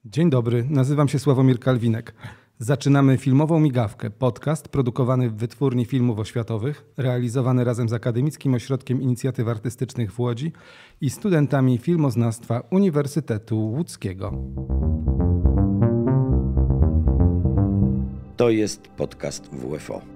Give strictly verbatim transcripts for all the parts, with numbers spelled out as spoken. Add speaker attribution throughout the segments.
Speaker 1: Dzień dobry, nazywam się Sławomir Kalwinek. Zaczynamy filmową migawkę, podcast produkowany w Wytwórni Filmów Oświatowych, realizowany razem z Akademickim Ośrodkiem Inicjatyw Artystycznych w Łodzi i studentami filmoznawstwa Uniwersytetu Łódzkiego.
Speaker 2: To jest podcast W F O.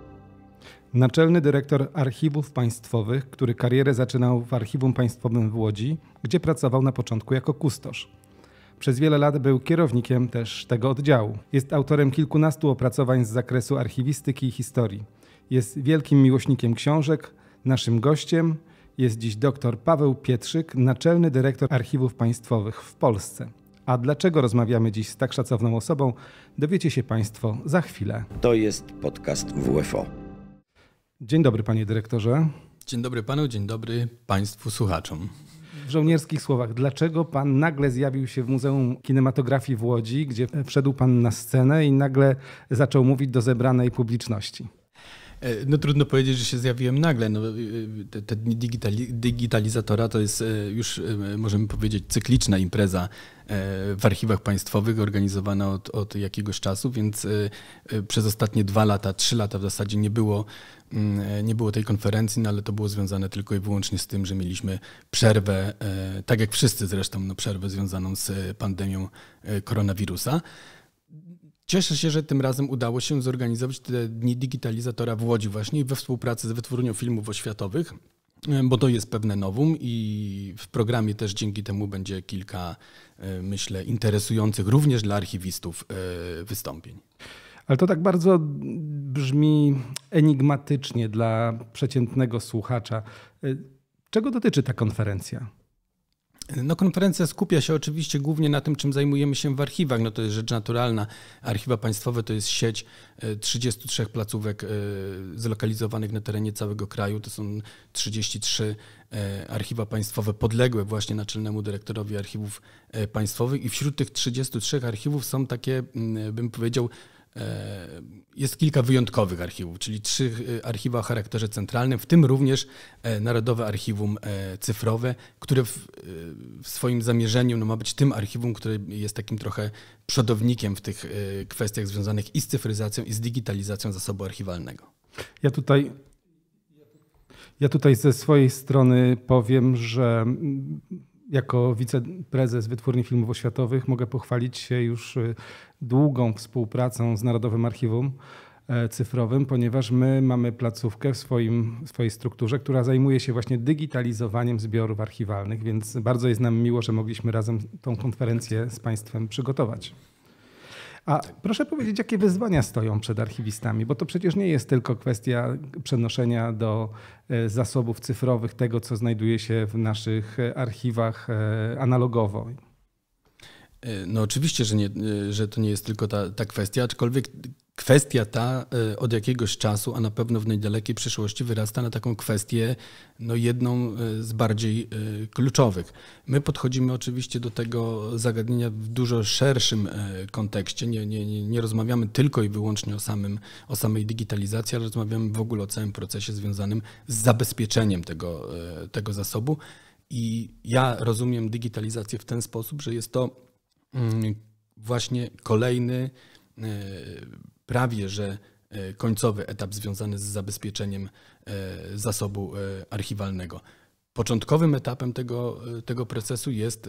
Speaker 1: Naczelny dyrektor Archiwów Państwowych, który karierę zaczynał w Archiwum Państwowym w Łodzi, gdzie pracował na początku jako kustosz. Przez wiele lat był kierownikiem też tego oddziału. Jest autorem kilkunastu opracowań z zakresu archiwistyki i historii. Jest wielkim miłośnikiem książek. Naszym gościem jest dziś dr Paweł Pietrzyk, naczelny dyrektor Archiwów Państwowych w Polsce. A dlaczego rozmawiamy dziś z tak szacowną osobą, dowiecie się Państwo za chwilę.
Speaker 2: To jest podcast W F O.
Speaker 1: Dzień dobry, panie dyrektorze.
Speaker 3: Dzień dobry panu, dzień dobry państwu słuchaczom.
Speaker 1: W żołnierskich słowach, dlaczego pan nagle zjawił się w Muzeum Kinematografii w Łodzi, gdzie wszedł pan na scenę i nagle zaczął mówić do zebranej publiczności?
Speaker 3: No trudno powiedzieć, że się zjawiłem nagle. No, te, te dni digitali- digitalizatora to jest już, możemy powiedzieć, cykliczna impreza w archiwach państwowych, organizowana od, od jakiegoś czasu, więc przez ostatnie dwa lata, trzy lata w zasadzie nie było, nie było tej konferencji, no ale to było związane tylko i wyłącznie z tym, że mieliśmy przerwę, tak jak wszyscy zresztą, no, przerwę związaną z pandemią koronawirusa. Cieszę się, że tym razem udało się zorganizować te dni digitalizatora w Łodzi właśnie we współpracy z Wytwórnią Filmów Oświatowych, bo to jest pewne novum i w programie też dzięki temu będzie kilka, myślę, interesujących również dla archiwistów wystąpień.
Speaker 1: Ale to tak bardzo brzmi enigmatycznie dla przeciętnego słuchacza. Czego dotyczy ta konferencja?
Speaker 3: No, konferencja skupia się oczywiście głównie na tym, czym zajmujemy się w archiwach. No, to jest rzecz naturalna. Archiwa państwowe to jest sieć trzydziestu trzech placówek zlokalizowanych na terenie całego kraju. To są trzydzieści trzy archiwa państwowe podległe właśnie naczelnemu dyrektorowi archiwów państwowych i wśród tych trzydziestu trzech archiwów są takie, bym powiedział, jest kilka wyjątkowych archiwów, czyli trzy archiwa o charakterze centralnym, w tym również Narodowe Archiwum Cyfrowe, które w, w swoim zamierzeniu no, ma być tym archiwum, które jest takim trochę przodownikiem w tych kwestiach związanych i z cyfryzacją, i z digitalizacją zasobu archiwalnego.
Speaker 1: Ja tutaj, ja tutaj ze swojej strony powiem, że jako wiceprezes Wytwórni Filmów Oświatowych mogę pochwalić się już długą współpracą z Narodowym Archiwum Cyfrowym, ponieważ my mamy placówkę w swoim, w swojej strukturze, która zajmuje się właśnie digitalizowaniem zbiorów archiwalnych, więc bardzo jest nam miło, że mogliśmy razem tą konferencję z Państwem przygotować. A proszę powiedzieć, jakie wyzwania stoją przed archiwistami, bo to przecież nie jest tylko kwestia przenoszenia do zasobów cyfrowych tego, co znajduje się w naszych archiwach analogowo.
Speaker 3: No oczywiście, że, nie, że to nie jest tylko ta, ta kwestia, aczkolwiek kwestia ta od jakiegoś czasu, a na pewno w niedalekiej przyszłości wyrasta na taką kwestię, no jedną z bardziej kluczowych. My podchodzimy oczywiście do tego zagadnienia w dużo szerszym kontekście. Nie, nie, nie rozmawiamy tylko i wyłącznie o, samym, o samej digitalizacji, ale rozmawiamy w ogóle o całym procesie związanym z zabezpieczeniem tego, tego zasobu. I ja rozumiem digitalizację w ten sposób, że jest to właśnie kolejny prawie że końcowy etap związany z zabezpieczeniem zasobu archiwalnego. Początkowym etapem tego, tego procesu jest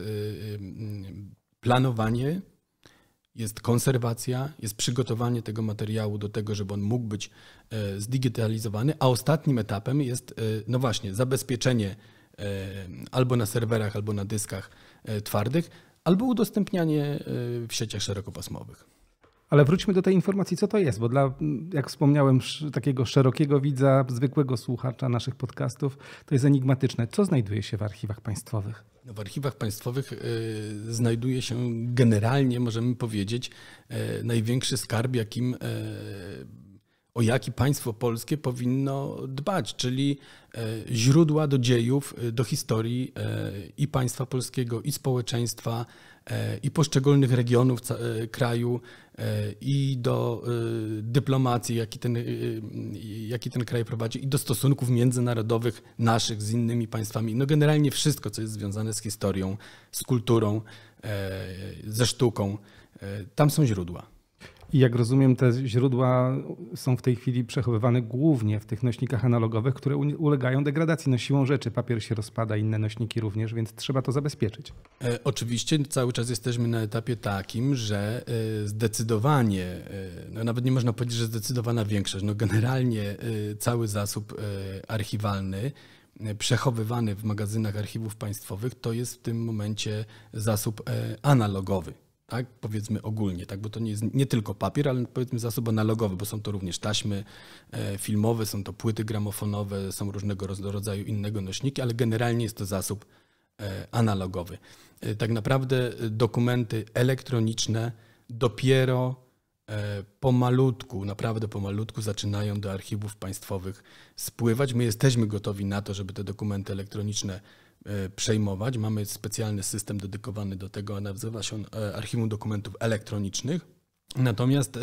Speaker 3: planowanie, jest konserwacja, jest przygotowanie tego materiału do tego, żeby on mógł być zdigitalizowany, a ostatnim etapem jest, no właśnie, zabezpieczenie albo na serwerach, albo na dyskach twardych, albo udostępnianie w sieciach szerokopasmowych.
Speaker 1: Ale wróćmy do tej informacji, co to jest, bo dla, jak wspomniałem, takiego szerokiego widza, zwykłego słuchacza naszych podcastów, to jest enigmatyczne. Co znajduje się w archiwach państwowych?
Speaker 3: No w archiwach państwowych y, znajduje się generalnie, możemy powiedzieć, y, największy skarb, jakim, y, o jaki państwo polskie powinno dbać, czyli y, źródła do dziejów, y, do historii y, i państwa polskiego, i społeczeństwa, i poszczególnych regionów kraju, i do dyplomacji, jaki ten, jaki ten kraj prowadzi, i do stosunków międzynarodowych naszych z innymi państwami. No generalnie wszystko, co jest związane z historią, z kulturą, ze sztuką. Tam są źródła.
Speaker 1: I jak rozumiem, te źródła są w tej chwili przechowywane głównie w tych nośnikach analogowych, które ulegają degradacji. No siłą rzeczy papier się rozpada, inne nośniki również, więc trzeba to zabezpieczyć.
Speaker 3: E, oczywiście cały czas jesteśmy na etapie takim, że e, zdecydowanie, e, no nawet nie można powiedzieć, że zdecydowana większość, no generalnie e, cały zasób e, archiwalny e, przechowywany w magazynach archiwów państwowych to jest w tym momencie zasób e, analogowy. Tak, powiedzmy ogólnie, tak, bo to nie jest nie tylko papier, ale powiedzmy zasób analogowy, bo są to również taśmy e, filmowe, są to płyty gramofonowe, są różnego rodzaju innego nośniki, ale generalnie jest to zasób e, analogowy. E, tak naprawdę dokumenty elektroniczne dopiero e, pomalutku, naprawdę pomalutku zaczynają do archiwów państwowych spływać. My jesteśmy gotowi na to, żeby te dokumenty elektroniczne przejmować. Mamy specjalny system dedykowany do tego, a nazywa się on Archiwum Dokumentów Elektronicznych. Natomiast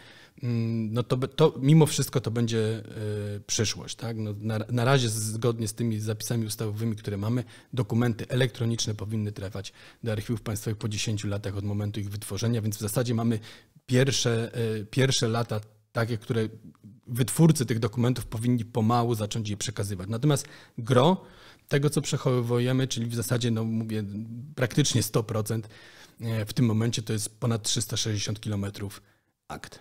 Speaker 3: no to, to mimo wszystko to będzie przyszłość. Tak? No na, na razie zgodnie z tymi zapisami ustawowymi, które mamy, dokumenty elektroniczne powinny trafiać do archiwów państwowych po dziesięciu latach od momentu ich wytworzenia, więc w zasadzie mamy pierwsze, pierwsze lata takie, które wytwórcy tych dokumentów powinni pomału zacząć je przekazywać. Natomiast gro tego, co przechowujemy, czyli w zasadzie, no mówię, praktycznie sto procent w tym momencie to jest ponad trzysta sześćdziesiąt kilometrów akt.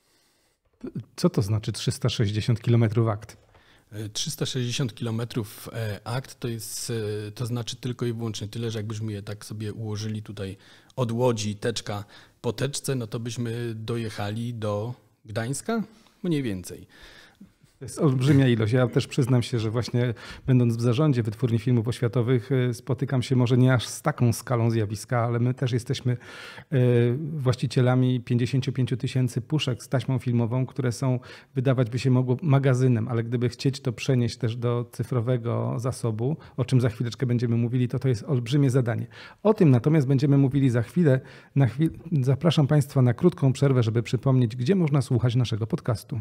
Speaker 1: Co to znaczy trzysta sześćdziesiąt kilometrów akt?
Speaker 3: trzysta sześćdziesiąt kilometrów akt to jest, to znaczy tylko i wyłącznie tyle, że jakbyśmy je tak sobie ułożyli tutaj od Łodzi teczka po teczce, no to byśmy dojechali do Gdańska mniej więcej.
Speaker 1: To jest olbrzymia ilość. Ja też przyznam się, że właśnie będąc w zarządzie Wytwórni Filmów Oświatowych spotykam się może nie aż z taką skalą zjawiska, ale my też jesteśmy właścicielami pięćdziesięciu pięciu tysięcy puszek z taśmą filmową, które są, wydawać by się mogło, magazynem, ale gdyby chcieć to przenieść też do cyfrowego zasobu, o czym za chwileczkę będziemy mówili, to to jest olbrzymie zadanie. O tym natomiast będziemy mówili za chwilę. Na chwil... Zapraszam Państwa na krótką przerwę, żeby przypomnieć, gdzie można słuchać naszego podcastu.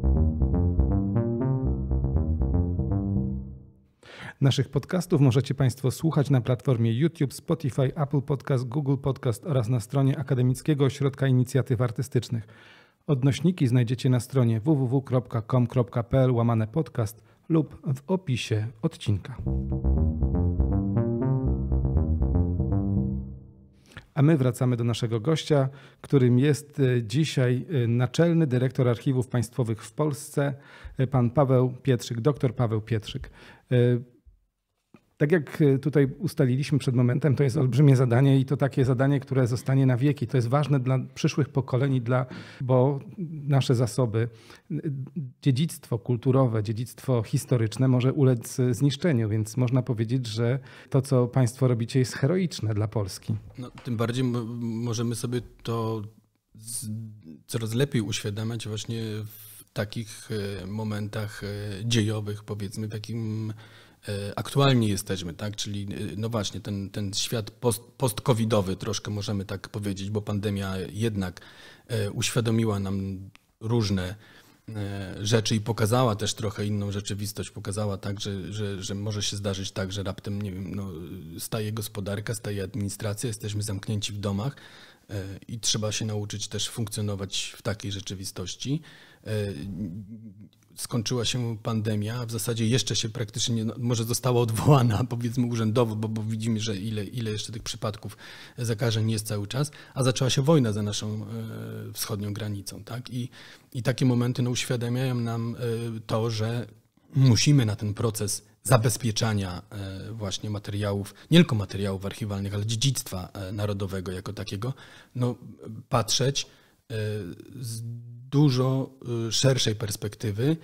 Speaker 1: Naszych podcastów możecie Państwo słuchać na platformie YouTube, Spotify, Apple Podcast, Google Podcast oraz na stronie Akademickiego Ośrodka Inicjatyw Artystycznych. Odnośniki znajdziecie na stronie w w w kropka com kropka p l łamane podcast lub w opisie odcinka. A my wracamy do naszego gościa, którym jest dzisiaj naczelny dyrektor archiwów państwowych w Polsce, pan Paweł Pietrzyk, doktor Paweł Pietrzyk. Tak jak tutaj ustaliliśmy przed momentem, to jest olbrzymie zadanie i to takie zadanie, które zostanie na wieki. To jest ważne dla przyszłych pokoleń, dla, bo nasze zasoby, dziedzictwo kulturowe, dziedzictwo historyczne może ulec zniszczeniu, więc można powiedzieć, że to, co Państwo robicie, jest heroiczne dla Polski.
Speaker 3: No, tym bardziej możemy sobie to coraz lepiej uświadamiać właśnie w takich momentach dziejowych, powiedzmy, takim aktualnie jesteśmy, tak? Czyli no właśnie ten, ten świat post, post-covidowy troszkę możemy tak powiedzieć, bo pandemia jednak uświadomiła nam różne rzeczy i pokazała też trochę inną rzeczywistość, pokazała tak, że, że, że może się zdarzyć tak, że raptem, nie wiem, no, staje gospodarka, staje administracja, jesteśmy zamknięci w domach i trzeba się nauczyć też funkcjonować w takiej rzeczywistości. Skończyła się pandemia, a w zasadzie jeszcze się praktycznie, no, może została odwołana, powiedzmy urzędowo, bo, bo widzimy, że ile, ile jeszcze tych przypadków zakażeń jest cały czas, a zaczęła się wojna za naszą e, wschodnią granicą. Tak? I, i takie momenty no, uświadamiają nam e, to, że musimy na ten proces zabezpieczania e, właśnie materiałów, nie tylko materiałów archiwalnych, ale dziedzictwa e, narodowego jako takiego, no, patrzeć e, z dużo szerszej perspektywy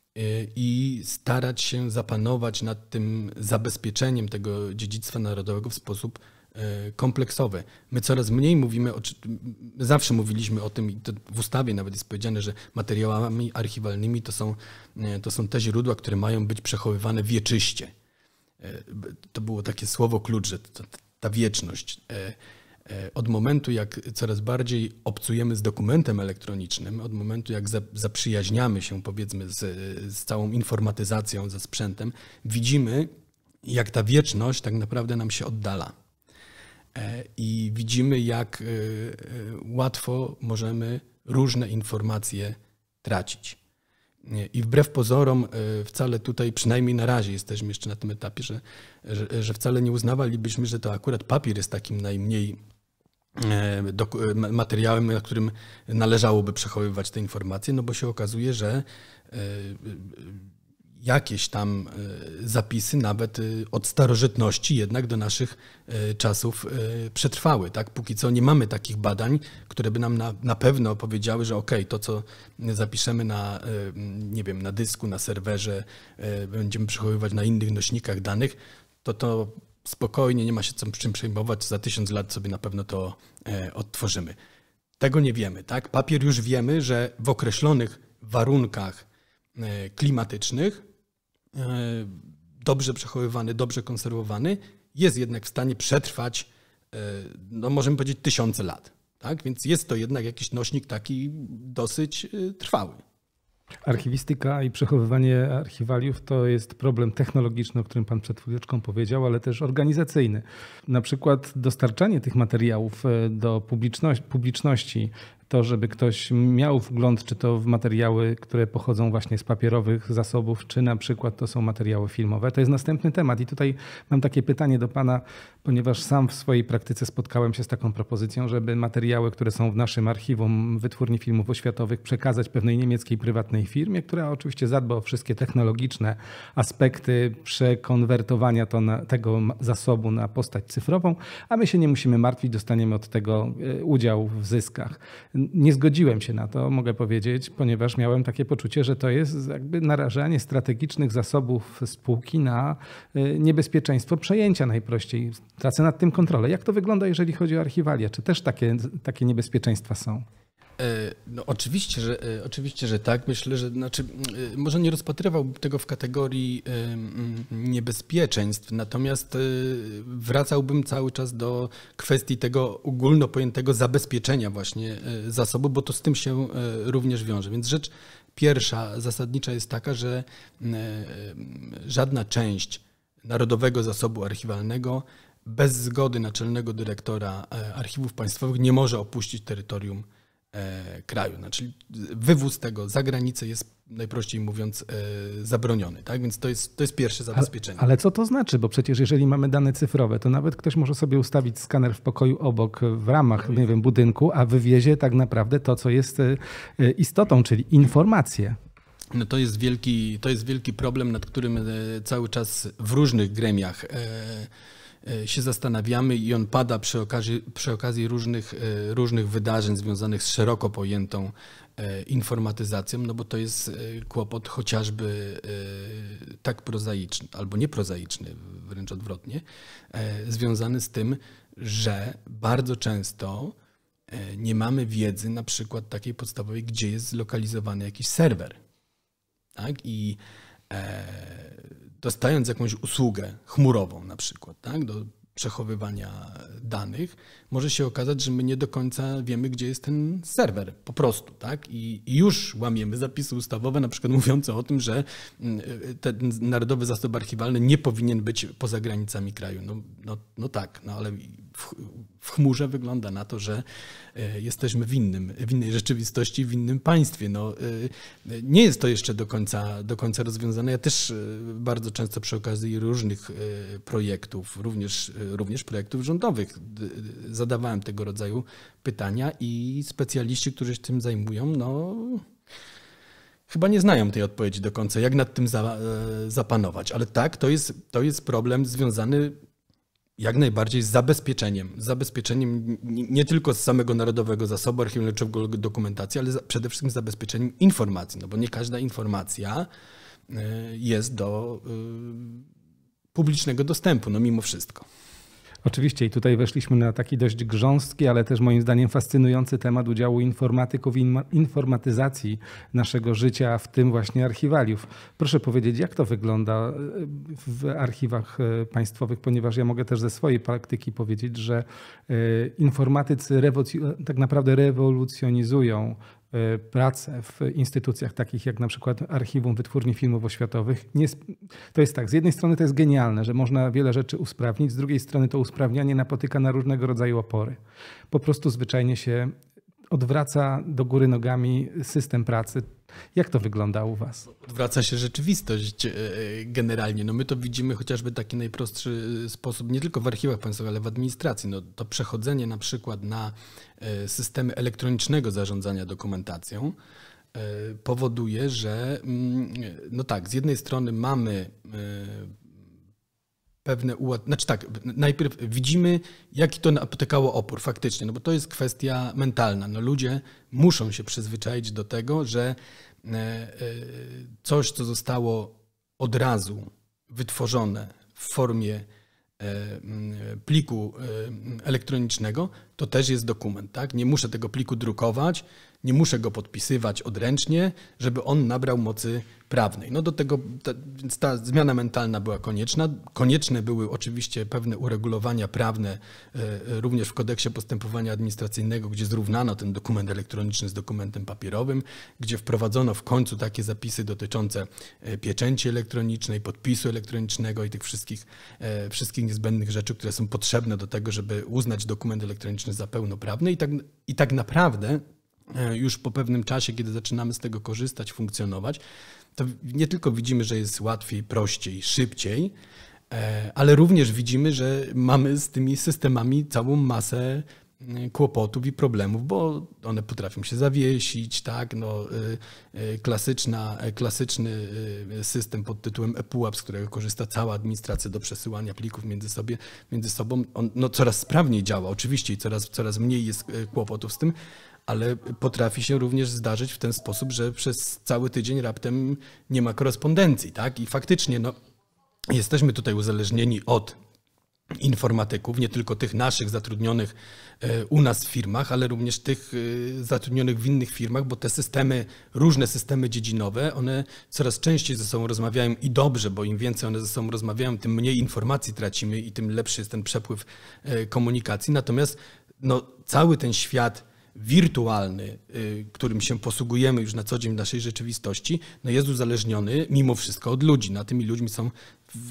Speaker 3: i starać się zapanować nad tym zabezpieczeniem tego dziedzictwa narodowego w sposób kompleksowy. My coraz mniej mówimy, o, zawsze mówiliśmy o tym i to w ustawie nawet jest powiedziane, że materiałami archiwalnymi to są, to są te źródła, które mają być przechowywane wieczyście. To było takie słowo klucz, że to, ta wieczność. Od momentu, jak coraz bardziej obcujemy z dokumentem elektronicznym, od momentu, jak zaprzyjaźniamy się, powiedzmy, z, z całą informatyzacją, ze sprzętem, widzimy, jak ta wieczność tak naprawdę nam się oddala. i widzimy, jak łatwo możemy różne informacje tracić. I wbrew pozorom wcale tutaj, przynajmniej na razie jesteśmy jeszcze na tym etapie, że, że, że wcale nie uznawalibyśmy, że to akurat papier jest takim najmniej materiałem, na którym należałoby przechowywać te informacje, no bo się okazuje, że jakieś tam zapisy nawet od starożytności jednak do naszych czasów przetrwały. Tak? Póki co nie mamy takich badań, które by nam na, na pewno powiedziały, że okej, to co zapiszemy na, nie wiem, na dysku, na serwerze, będziemy przechowywać na innych nośnikach danych, to to spokojnie, nie ma się czym przejmować, za tysiąc lat sobie na pewno to odtworzymy. Tego nie wiemy. Tak? Papier już wiemy, że w określonych warunkach klimatycznych, dobrze przechowywany, dobrze konserwowany, jest jednak w stanie przetrwać, no możemy powiedzieć, tysiące lat. Tak? Więc jest to jednak jakiś nośnik taki dosyć trwały.
Speaker 1: Archiwistyka i przechowywanie archiwaliów to jest problem technologiczny, o którym pan przed chwileczką powiedział, ale też organizacyjny. Na przykład dostarczanie tych materiałów do publiczności, publiczności to, żeby ktoś miał wgląd, czy to w materiały, które pochodzą właśnie z papierowych zasobów, czy na przykład to są materiały filmowe. To jest następny temat i tutaj mam takie pytanie do pana, ponieważ sam w swojej praktyce spotkałem się z taką propozycją, żeby materiały, które są w naszym archiwum Wytwórni Filmów Oświatowych przekazać pewnej niemieckiej prywatnej firmie, która oczywiście zadba o wszystkie technologiczne aspekty przekonwertowania to na, tego zasobu na postać cyfrową, a my się nie musimy martwić, dostaniemy od tego udział w zyskach. Nie zgodziłem się na to, mogę powiedzieć, ponieważ miałem takie poczucie, że to jest jakby narażanie strategicznych zasobów spółki na niebezpieczeństwo przejęcia najprościej. Tracę nad tym kontrolę. Jak to wygląda, jeżeli chodzi o archiwalia? Czy też takie, takie niebezpieczeństwa są?
Speaker 3: No oczywiście, że, oczywiście, że tak. Myślę, że znaczy, może nie rozpatrywałbym tego w kategorii niebezpieczeństw, natomiast wracałbym cały czas do kwestii tego ogólnopojętego zabezpieczenia właśnie zasobu, bo to z tym się również wiąże. Więc rzecz pierwsza, zasadnicza jest taka, że żadna część Narodowego Zasobu Archiwalnego bez zgody naczelnego dyrektora archiwów państwowych nie może opuścić terytorium kraju. Znaczy wywóz tego za granicę jest, najprościej mówiąc, zabroniony. Tak? Więc to jest, to jest pierwsze zabezpieczenie.
Speaker 1: Ale, ale co to znaczy? Bo przecież jeżeli mamy dane cyfrowe, to nawet ktoś może sobie ustawić skaner w pokoju obok w ramach, nie wiem, budynku, a wywiezie tak naprawdę to, co jest istotą, czyli informacje.
Speaker 3: No to jest wielki, to jest wielki problem, nad którym cały czas w różnych gremiach się zastanawiamy i on pada przy okazji, przy okazji różnych, różnych wydarzeń związanych z szeroko pojętą informatyzacją, no bo to jest kłopot chociażby tak prozaiczny, albo nieprozaiczny, wręcz odwrotnie, związany z tym, że bardzo często nie mamy wiedzy na przykład takiej podstawowej, gdzie jest zlokalizowany jakiś serwer. Tak? I dostając jakąś usługę chmurową na przykład, tak, do przechowywania danych, może się okazać, że my nie do końca wiemy, gdzie jest ten serwer po prostu. Tak? I, i już łamiemy zapisy ustawowe, na przykład mówiące o tym, że ten Narodowy Zasób Archiwalny nie powinien być poza granicami kraju. No, no, no tak, no ale w, w chmurze wygląda na to, że jesteśmy w, innym, w innej rzeczywistości, w innym państwie. No, nie jest to jeszcze do końca, do końca rozwiązane. Ja też bardzo często przy okazji różnych projektów, również, również projektów rządowych, zadawałem tego rodzaju pytania i specjaliści, którzy się tym zajmują, no chyba nie znają tej odpowiedzi do końca, jak nad tym za, zapanować. Ale tak, to jest, to jest problem związany jak najbardziej z zabezpieczeniem. Z zabezpieczeniem nie tylko z samego Narodowego Zasobu Archiwalnego czy dokumentacji, ale przede wszystkim z zabezpieczeniem informacji, no bo nie każda informacja jest do publicznego dostępu, no mimo wszystko.
Speaker 1: Oczywiście i tutaj weszliśmy na taki dość grząski, ale też moim zdaniem fascynujący temat udziału informatyków i informatyzacji naszego życia, w tym właśnie archiwaliów. Proszę powiedzieć, jak to wygląda w archiwach państwowych, ponieważ ja mogę też ze swojej praktyki powiedzieć, że informatycy tak naprawdę rewolucjonizują pracę w instytucjach takich jak na przykład Archiwum Wytwórni Filmów Oświatowych. Nie, to jest tak, z jednej strony to jest genialne, że można wiele rzeczy usprawnić, z drugiej strony to usprawnianie napotyka na różnego rodzaju opory. Po prostu zwyczajnie się odwraca do góry nogami system pracy. Jak to wygląda u was?
Speaker 3: Odwraca się rzeczywistość generalnie. No my to widzimy chociażby taki najprostszy sposób, nie tylko w archiwach państwowych, ale w administracji. No to przechodzenie na przykład na systemy elektronicznego zarządzania dokumentacją powoduje, że no tak, z jednej strony mamy pewne ułatwienia, znaczy tak, najpierw widzimy, jaki to napotykało opór faktycznie, no bo to jest kwestia mentalna. No ludzie muszą się przyzwyczaić do tego, że coś, co zostało od razu wytworzone w formie pliku elektronicznego, to też jest dokument, tak? Nie muszę tego pliku drukować, nie muszę go podpisywać odręcznie, żeby on nabrał mocy prawnej. No do tego, ta, więc ta zmiana mentalna była konieczna. Konieczne były oczywiście pewne uregulowania prawne, e, również w kodeksie postępowania administracyjnego, gdzie zrównano ten dokument elektroniczny z dokumentem papierowym, gdzie wprowadzono w końcu takie zapisy dotyczące pieczęci elektronicznej, podpisu elektronicznego i tych wszystkich, e, wszystkich niezbędnych rzeczy, które są potrzebne do tego, żeby uznać dokument elektroniczny za pełnoprawny. I tak, i tak naprawdę już po pewnym czasie, kiedy zaczynamy z tego korzystać, funkcjonować, to nie tylko widzimy, że jest łatwiej, prościej, szybciej, ale również widzimy, że mamy z tymi systemami całą masę kłopotów i problemów, bo one potrafią się zawiesić, tak? No, klasyczna, klasyczny system pod tytułem ePUAP, z którego korzysta cała administracja do przesyłania plików między, sobie, między sobą, on no, coraz sprawniej działa oczywiście i coraz, coraz mniej jest kłopotów z tym, ale potrafi się również zdarzyć w ten sposób, że przez cały tydzień raptem nie ma korespondencji, tak? I faktycznie no, jesteśmy tutaj uzależnieni od informatyków, nie tylko tych naszych zatrudnionych u nas w firmach, ale również tych zatrudnionych w innych firmach, bo te systemy, różne systemy dziedzinowe, one coraz częściej ze sobą rozmawiają i dobrze, bo im więcej one ze sobą rozmawiają, tym mniej informacji tracimy i tym lepszy jest ten przepływ komunikacji. Natomiast no, cały ten świat wirtualny, którym się posługujemy już na co dzień w naszej rzeczywistości, no jest uzależniony mimo wszystko od ludzi. No, a tymi ludźmi są w,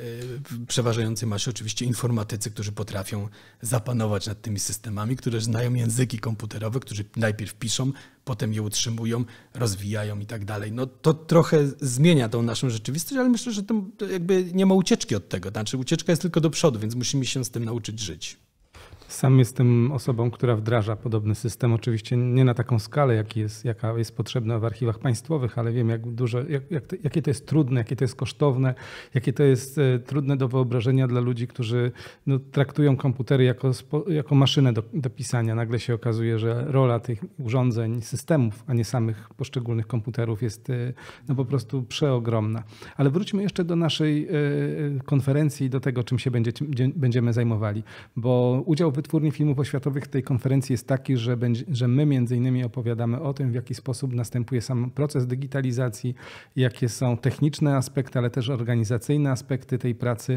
Speaker 3: w przeważającej masie oczywiście informatycy, którzy potrafią zapanować nad tymi systemami, którzy znają języki komputerowe, którzy najpierw piszą, potem je utrzymują, rozwijają i tak dalej. No to trochę zmienia tą naszą rzeczywistość, ale myślę, że to jakby nie ma ucieczki od tego. Znaczy ucieczka jest tylko do przodu, więc musimy się z tym nauczyć żyć.
Speaker 1: Sam jestem osobą, która wdraża podobny system. Oczywiście nie na taką skalę, jaki jest, jaka jest potrzebna w archiwach państwowych, ale wiem, jak dużo, jak, jak to, jakie to jest trudne, jakie to jest kosztowne, jakie to jest trudne do wyobrażenia dla ludzi, którzy no, traktują komputery jako, jako maszynę do, do pisania. Nagle się okazuje, że rola tych urządzeń, systemów, a nie samych poszczególnych komputerów jest no, po prostu przeogromna. Ale wróćmy jeszcze do naszej konferencji i do tego, czym się będzie, będziemy zajmowali, bo udział w Wytwórni Filmów Oświatowych w tej konferencji jest taki, że, będzie, że my między innymi opowiadamy o tym, w jaki sposób następuje sam proces digitalizacji, jakie są techniczne aspekty, ale też organizacyjne aspekty tej pracy.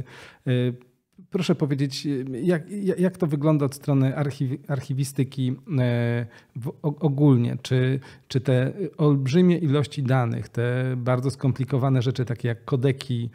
Speaker 1: Proszę powiedzieć, jak, jak to wygląda od strony archiw, archiwistyki w, ogólnie? Czy, czy te olbrzymie ilości danych, te bardzo skomplikowane rzeczy, takie jak kodeki,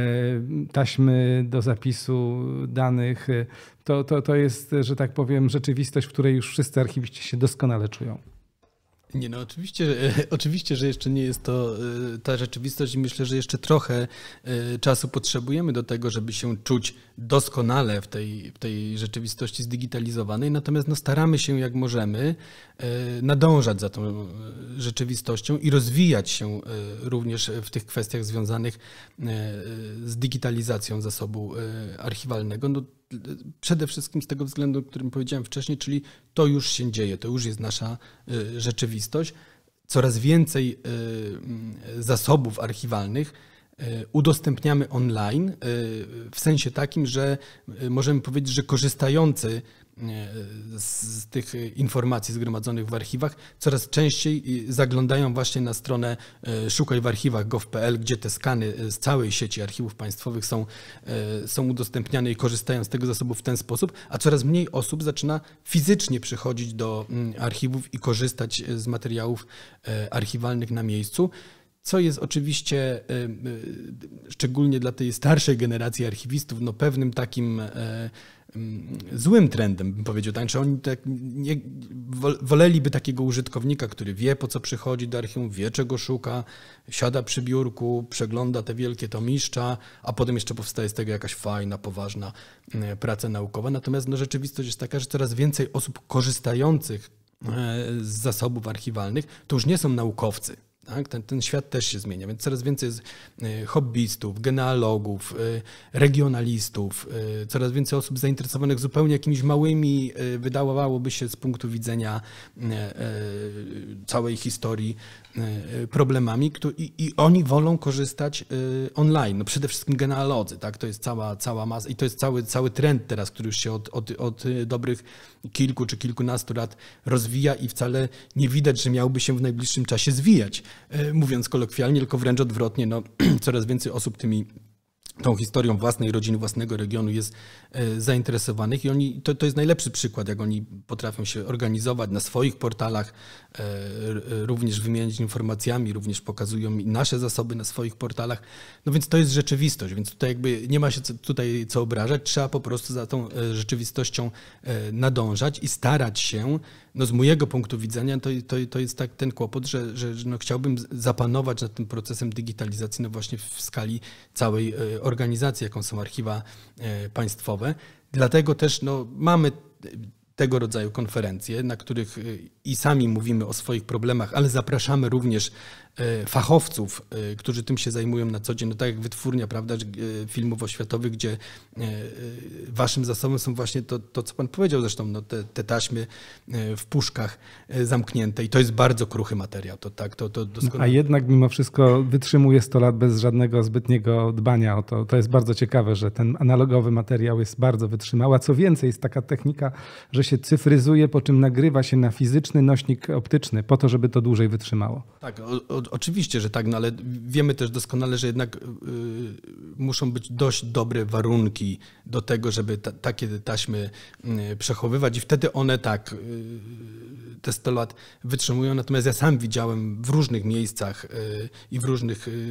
Speaker 1: taśmy do zapisu danych, to, to, to jest, że tak powiem, rzeczywistość, w której już wszyscy archiwiści się doskonale czują?
Speaker 3: Nie, no oczywiście, oczywiście, że jeszcze nie jest to ta rzeczywistość i myślę, że jeszcze trochę czasu potrzebujemy do tego, żeby się czuć doskonale w tej, w tej rzeczywistości zdigitalizowanej, natomiast no, staramy się jak możemy nadążać za tą rzeczywistością i rozwijać się również w tych kwestiach związanych z digitalizacją zasobu archiwalnego. No, przede wszystkim z tego względu, o którym powiedziałem wcześniej, czyli to już się dzieje, to już jest nasza rzeczywistość. Coraz więcej zasobów archiwalnych udostępniamy online w sensie takim, że możemy powiedzieć, że korzystający z tych informacji zgromadzonych w archiwach, coraz częściej zaglądają właśnie na stronę szukaj w archiwach kropka gov kropka p l, gdzie te skany z całej sieci archiwów państwowych są, są udostępniane i korzystają z tego zasobu w ten sposób, a coraz mniej osób zaczyna fizycznie przychodzić do archiwów i korzystać z materiałów archiwalnych na miejscu. Co jest oczywiście, szczególnie dla tej starszej generacji archiwistów, no pewnym takim złym trendem, bym powiedział. Znaczy oni tak nie, woleliby takiego użytkownika, który wie, po co przychodzi do archiwum, wie, czego szuka, siada przy biurku, przegląda te wielkie tomiszcza, a potem jeszcze powstaje z tego jakaś fajna, poważna praca naukowa. Natomiast no, rzeczywistość jest taka, że coraz więcej osób korzystających z zasobów archiwalnych to już nie są naukowcy. Tak? Ten, ten świat też się zmienia, więc coraz więcej jest hobbystów, genealogów, regionalistów, coraz więcej osób zainteresowanych zupełnie jakimiś małymi, wydawałoby się z punktu widzenia całej historii problemami i, i oni wolą korzystać online. No przede wszystkim genealodzy, tak? To jest cała, cała masa i to jest cały, cały trend teraz, który już się od, od, od dobrych kilku czy kilkunastu lat rozwija i wcale nie widać, że miałby się w najbliższym czasie zwijać. Mówiąc kolokwialnie, tylko wręcz odwrotnie, no, coraz więcej osób tymi, tą historią własnej rodziny, własnego regionu jest zainteresowanych i oni, to, to jest najlepszy przykład, jak oni potrafią się organizować na swoich portalach, również wymieniać informacjami, również pokazują nasze zasoby na swoich portalach. No więc to jest rzeczywistość, więc tutaj jakby nie ma się co, tutaj co obrażać, trzeba po prostu za tą rzeczywistością nadążać i starać się, no z mojego punktu widzenia to, to, to jest tak ten kłopot, że, że no chciałbym zapanować nad tym procesem digitalizacji no właśnie w skali całej organizacji, jaką są archiwa państwowe. Dlatego też no, mamy tego rodzaju konferencje, na których i sami mówimy o swoich problemach, ale zapraszamy również fachowców, którzy tym się zajmują na co dzień, no tak jak Wytwórnia, prawda, Filmów Oświatowych, gdzie waszym zasobem są właśnie to, to co pan powiedział zresztą, no te, te taśmy w puszkach zamknięte i to jest bardzo kruchy materiał. To, tak, to, to doskonale...
Speaker 1: A jednak mimo wszystko wytrzymuje sto lat bez żadnego zbytniego dbania o to. To jest bardzo ciekawe, że ten analogowy materiał jest bardzo wytrzymały, a co więcej jest taka technika, że się cyfryzuje, po czym nagrywa się na fizyczny nośnik optyczny po to, żeby to dłużej wytrzymało.
Speaker 3: Tak, o, o, oczywiście, że tak, no ale wiemy też doskonale, że jednak y, muszą być dość dobre warunki do tego, żeby ta, takie taśmy y, przechowywać i wtedy one tak y, te sto lat wytrzymują. Natomiast ja sam widziałem w różnych miejscach y, i w różnych y,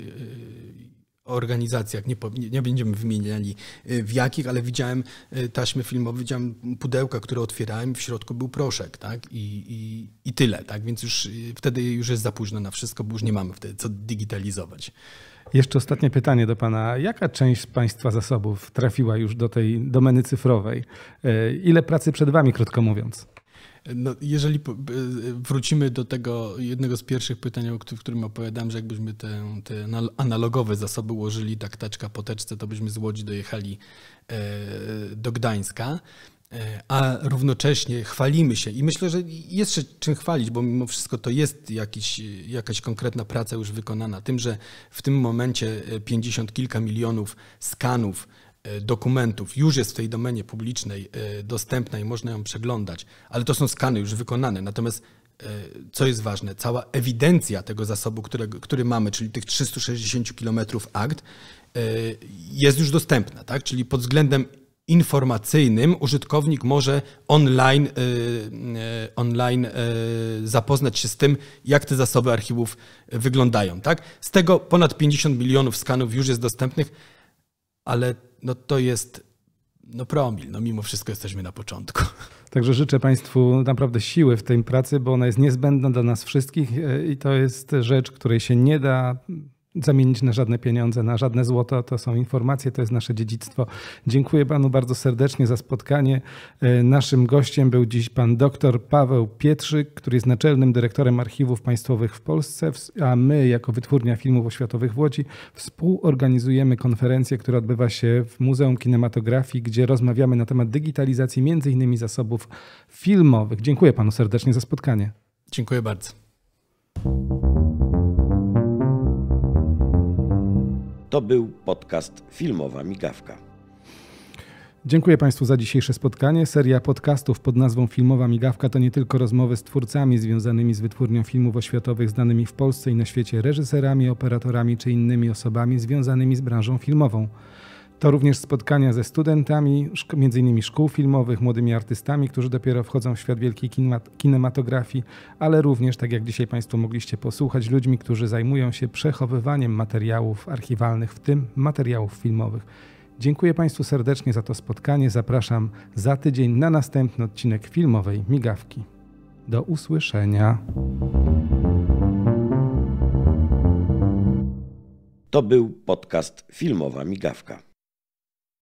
Speaker 3: y, organizacjach, nie, nie będziemy wymieniali w jakich, ale widziałem taśmy filmowe, widziałem pudełka, które otwierałem, w środku był proszek, tak? I, i, i tyle, tak? Więc już wtedy już jest za późno na wszystko, bo już nie mamy wtedy co digitalizować.
Speaker 1: Jeszcze ostatnie pytanie do pana. Jaka część państwa zasobów trafiła już do tej domeny cyfrowej? Ile pracy przed wami, krótko mówiąc?
Speaker 3: No, jeżeli wrócimy do tego jednego z pierwszych pytań, o którym opowiadałem, że jakbyśmy te, te analogowe zasoby ułożyli tak taczka po teczce, to byśmy z Łodzi dojechali do Gdańska, a równocześnie chwalimy się i myślę, że jest się czym chwalić, bo mimo wszystko to jest jakiś, jakaś konkretna praca już wykonana tym, że w tym momencie pięćdziesiąt kilka milionów skanów dokumentów już jest w tej domenie publicznej dostępna i można ją przeglądać, ale to są skany już wykonane. Natomiast co jest ważne, cała ewidencja tego zasobu, którego, który mamy, czyli tych trzysta sześćdziesiąt kilometrów akt, jest już dostępna, tak? Czyli pod względem informacyjnym użytkownik może online, online zapoznać się z tym, jak te zasoby archiwów wyglądają, tak? Z tego ponad pięćdziesiąt milionów skanów już jest dostępnych, ale no to jest no promil, no mimo wszystko jesteśmy na początku.
Speaker 1: Także życzę państwu naprawdę siły w tej pracy, bo ona jest niezbędna dla nas wszystkich i to jest rzecz, której się nie da zamienić na żadne pieniądze, na żadne złoto. To są informacje, to jest nasze dziedzictwo. Dziękuję panu bardzo serdecznie za spotkanie. Naszym gościem był dziś pan dr Paweł Pietrzyk, który jest naczelnym dyrektorem Archiwów Państwowych w Polsce, a my jako Wytwórnia Filmów Oświatowych w Łodzi współorganizujemy konferencję, która odbywa się w Muzeum Kinematografii, gdzie rozmawiamy na temat digitalizacji między innymi zasobów filmowych. Dziękuję panu serdecznie za spotkanie.
Speaker 3: Dziękuję bardzo.
Speaker 2: To był podcast Filmowa Migawka.
Speaker 1: Dziękuję Państwu za dzisiejsze spotkanie. Seria podcastów pod nazwą Filmowa Migawka to nie tylko rozmowy z twórcami związanymi z wytwórnią filmów oświatowych znanymi w Polsce i na świecie, reżyserami, operatorami czy innymi osobami związanymi z branżą filmową. To również spotkania ze studentami, między innymi szkół filmowych, młodymi artystami, którzy dopiero wchodzą w świat wielkiej kinematografii, ale również, tak jak dzisiaj Państwo mogliście posłuchać, ludźmi, którzy zajmują się przechowywaniem materiałów archiwalnych, w tym materiałów filmowych. Dziękuję Państwu serdecznie za to spotkanie. Zapraszam za tydzień na następny odcinek Filmowej Migawki. Do usłyszenia.
Speaker 2: To był podcast Filmowa Migawka.